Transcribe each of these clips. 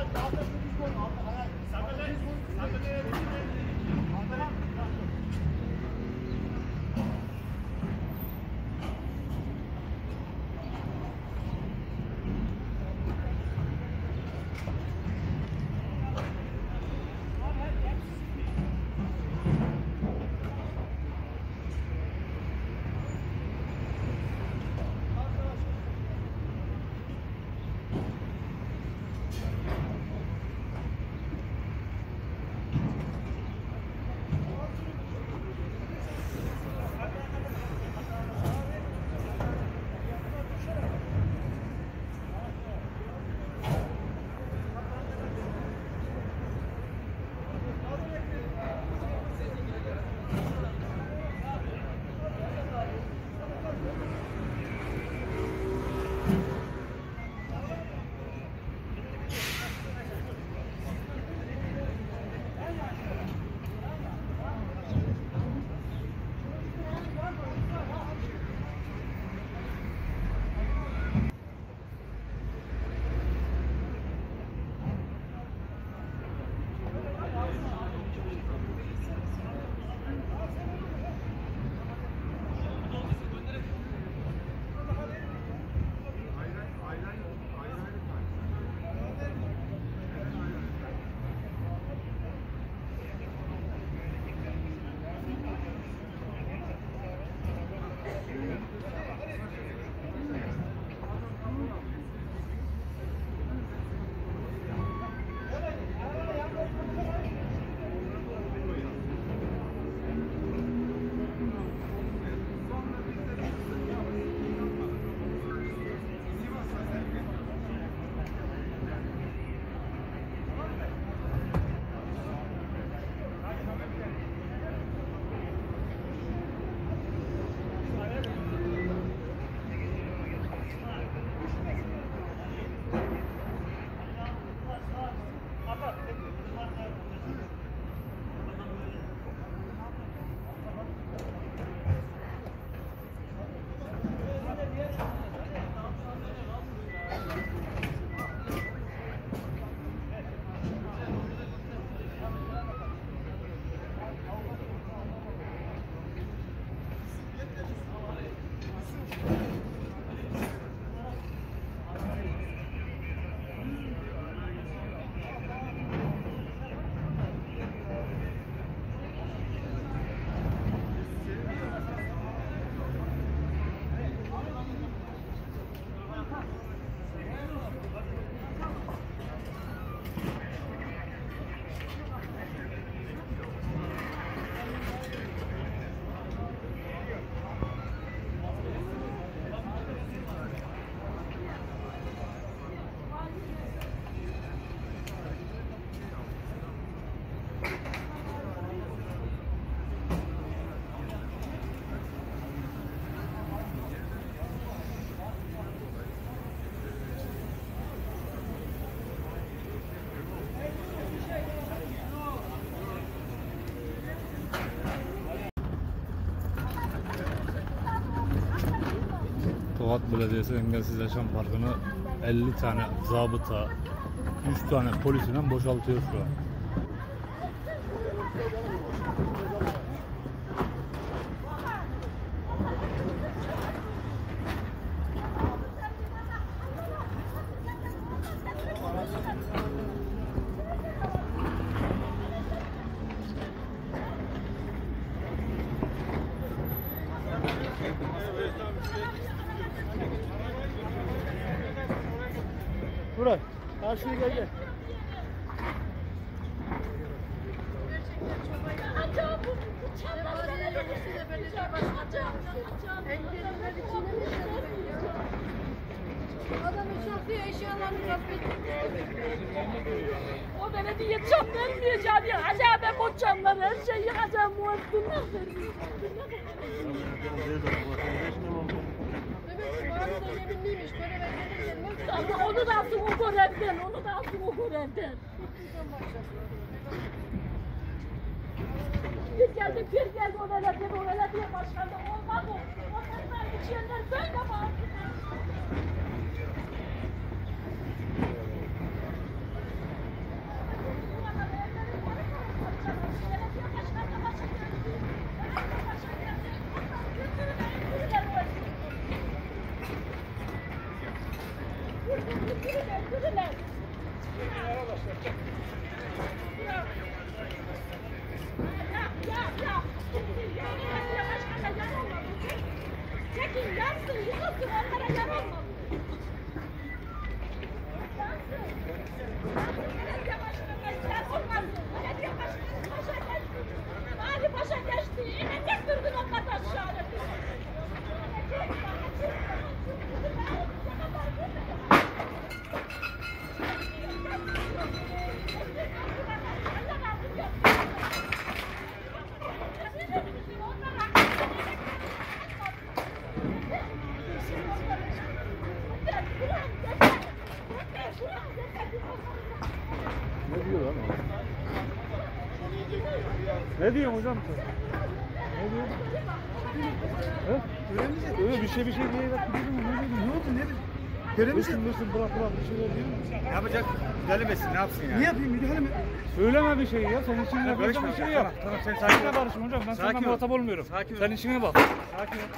Tokat Belediyesi Engelsiz Yaşam Parkı'nı 50 tane zabıta, 3 tane polisinden boşaltıyor şu an. Burak, karşıya gel. Acaba bu çantaları nereye götürebileceğim? Acaba engelliler içine mi götürebileceğim? Adamın şoförü eşyalarını gasp etti. O belediye çam vermeyeceğim ya. Acaba ben bu çamları her şeyi yıkacağım. Bu hakkında vermeyeceğim. Evet, bari de yeminliymiş. Böyle ben ama onu da alsın o görevden. Onu da alsın o görevden. Bir geldi o belediye başkanı olmaz o. O kadar içenler böyle bağırdı. Çekin yansın, yıkılsın, onlara yar olmasın. Belediye başkanı yar olmasın. Belediye başkanı başa geçti. Mali başa geçti. İnecek dürdün onlardan aşağıya. Ne diyor lan o? Ne diyorsun hocam sen? Ne diyorsun? He? Öyle bir şey diye bak. Ne oldu ne? Denemişsin. Dursun bırak bir şeyler değil mi? Ne yapacak? Müdahalemesin, ne yapsın yani? Ne yapayım müdahale mi? Söyleme bir şey ya. Sen işini yapacak karışma, bir şey tamam, yap. tamam, sen sakin ol. karışma hocam. Ben Sakin senden ol. muhatap olmuyorum. Sakin ol. Sen işine bak. Sakin ol.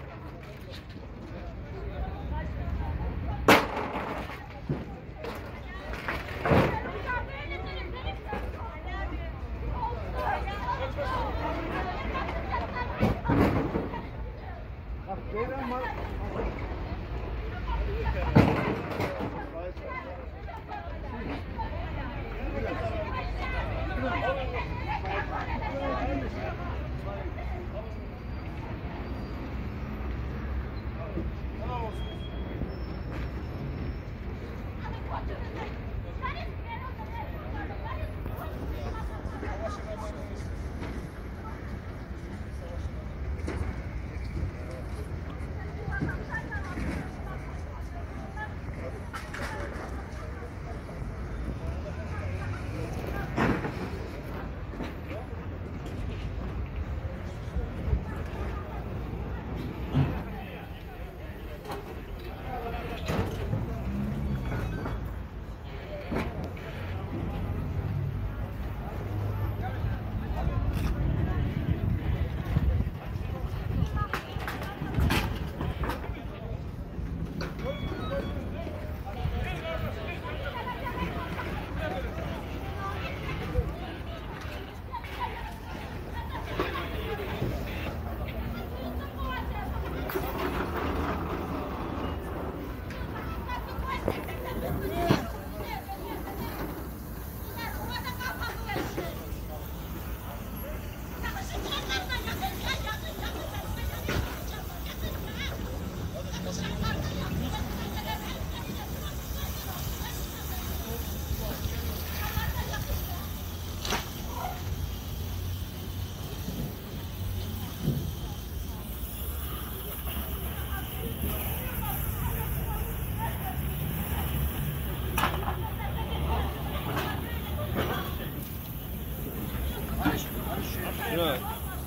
Evet.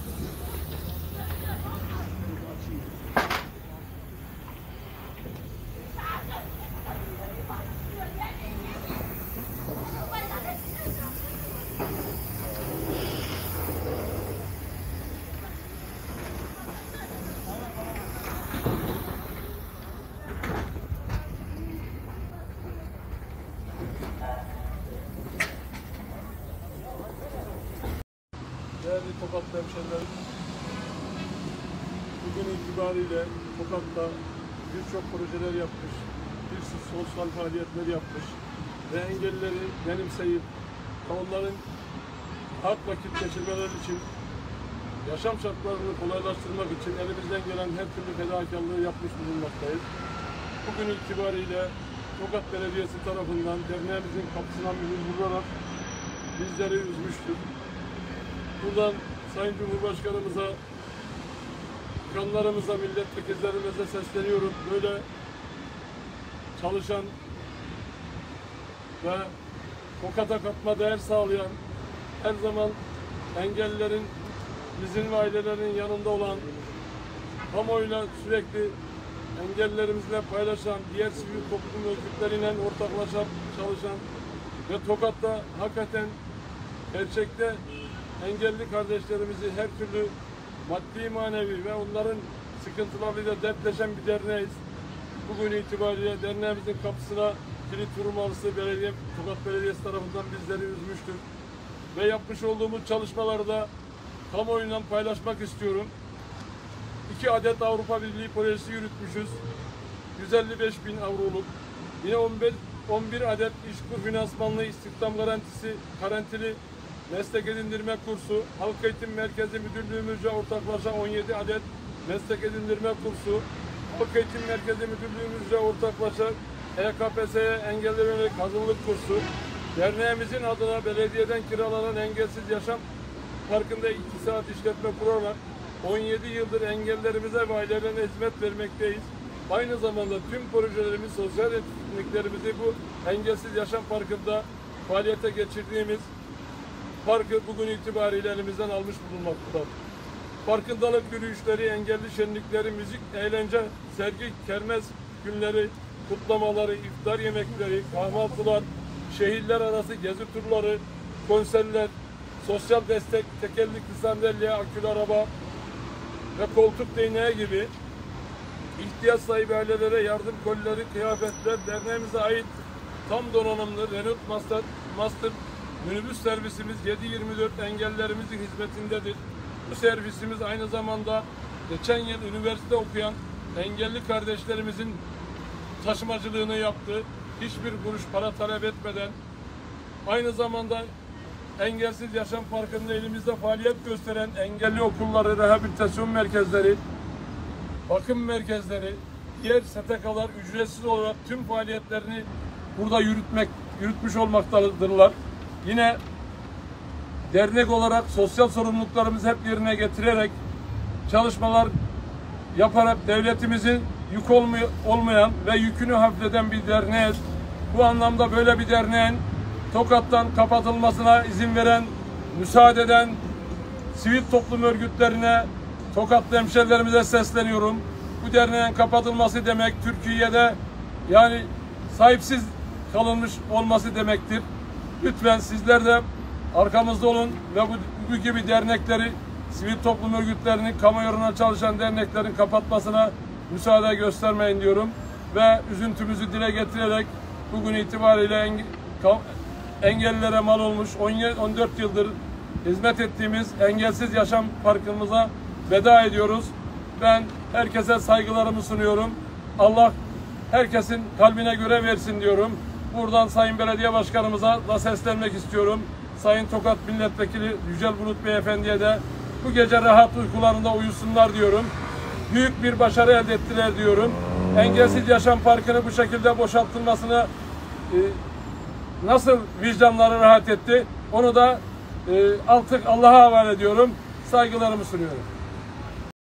Değerli Tokat hemşehrilerim, bugün itibariyle Tokat'ta birçok projeler yapmış, birçok sosyal faaliyetler yapmış ve engellileri benimseyip onların rahat vakit geçirmeleri için, yaşam şartlarını kolaylaştırmak için elimizden gelen her türlü fedakarlığı yapmış bulunmaktayız. Bugün itibariyle Tokat Belediyesi tarafından derneğimizin kapısına mühür vurarak bizleri üzmüştür. Buradan Sayın Cumhurbaşkanımıza, bakanlarımıza, milletvekillerimize sesleniyorum. Böyle çalışan ve Tokat'a katma değer sağlayan, her zaman engellilerin, bizim ve ailelerin yanında olan, kamuoyuyla sürekli engellilerimizle paylaşan, diğer sivil toplum örgütleriyle ortaklaşa çalışan ve Tokat'ta hakikaten gerçekte engelli kardeşlerimizi her türlü maddi manevi ve onların sıkıntılarıyla dertleşen bir derneğiz. Bugün itibariyle derneğimizin kapısına Kilit Vurmalısı Belediye, Tokat Belediyesi tarafından bizleri üzmüştür. Ve yapmış olduğumuz çalışmalarda kamuoyundan paylaşmak istiyorum. 2 adet Avrupa Birliği projesi yürütmüşüz. 155.000 avroluk. Yine 11 adet işkur finansmanlı istihdam garantili meslek edindirme kursu, Halk Eğitim Merkezi Müdürlüğümüzce ortaklaşa 17 adet meslek edindirme kursu, Halk Eğitim Merkezi Müdürlüğümüzce ortaklaşa EKPS'ye engelli yönelik hazırlık kursu, derneğimizin adına belediyeden kiralanan Engelsiz Yaşam Parkı'nda 2 saat işletme kurarak 17 yıldır engellerimize ve ailelerine hizmet vermekteyiz. Aynı zamanda tüm projelerimiz, sosyal etkinliklerimizi bu Engelsiz Yaşam Parkı'nda faaliyete geçirdiğimiz parkı bugün itibariyle elimizden almış bulunmaktadır. Farkındalık yürüyüşleri, engelli şenlikleri, müzik, eğlence, sergi, kermes günleri, kutlamaları, iftar yemekleri, kahvaltılar, şehirler arası gezi turları, konserler, sosyal destek, tekerlekli sandalye, akülü araba ve koltuk değneği gibi ihtiyaç sahibi ailelere yardım kolileri, kıyafetler, derneğimize ait tam donanımlı Renault Master minibüs servisimiz 7/24 engellerimizin hizmetindedir. Bu servisimiz aynı zamanda geçen yıl üniversite okuyan engelli kardeşlerimizin taşımacılığını yaptı. Hiçbir kuruş para talep etmeden. Aynı zamanda Engelsiz Yaşam Parkı'nda elimizde faaliyet gösteren engelli okulları, rehabilitasyon merkezleri, bakım merkezleri, diğer STK'lar ücretsiz olarak tüm faaliyetlerini burada yürütmüş olmaktadırlar. Yine dernek olarak sosyal sorumluluklarımızı hep yerine getirerek çalışmalar yaparak devletimizin yük olmayan ve yükünü hafifleten bir derneğiz. Bu anlamda böyle bir derneğin Tokat'tan kapatılmasına izin veren, müsaade eden sivil toplum örgütlerine, Tokatlı hemşerilerimize sesleniyorum. Bu derneğin kapatılması demek Türkiye'de yani sahipsiz kalınmış olması demektir. Lütfen sizler de arkamızda olun ve bu gibi dernekleri, sivil toplum örgütlerinin, kamu yararına çalışan derneklerin kapatmasına müsaade göstermeyin diyorum. Ve üzüntümüzü dile getirerek bugün itibariyle engellilere mal olmuş 14 yıldır hizmet ettiğimiz Engelsiz Yaşam Parkımıza veda ediyoruz. Ben herkese saygılarımı sunuyorum. Allah herkesin kalbine göre versin diyorum. Buradan Sayın Belediye Başkanımıza da seslenmek istiyorum. Sayın Tokat Milletvekili Yücel Bulut Beyefendi'ye de bu gece rahat uykularında uyusunlar diyorum. Büyük bir başarı elde ettiler diyorum. Engelsiz Yaşam Parkı'nı bu şekilde boşaltılmasını nasıl vicdanları rahat etti onu da artık Allah'a havale ediyorum. Saygılarımı sunuyorum.